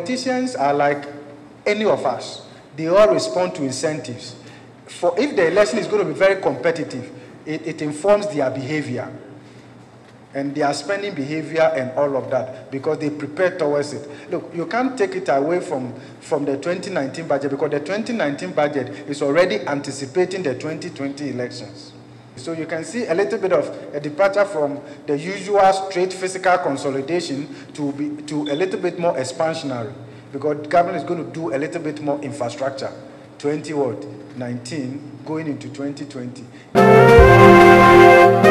politicians are like any of us. They all respond to incentives. If the election is going to be very competitive, it informs their behavior and their spending behavior and all of that, because they prepare towards it. Look, you can't take it away from the 2019 budget, because the 2019 budget is already anticipating the 2020 elections. So you can see a little bit of a departure from the usual straight fiscal consolidation to a little bit more expansionary, because the government is going to do a little bit more infrastructure, 2019 going into 2020.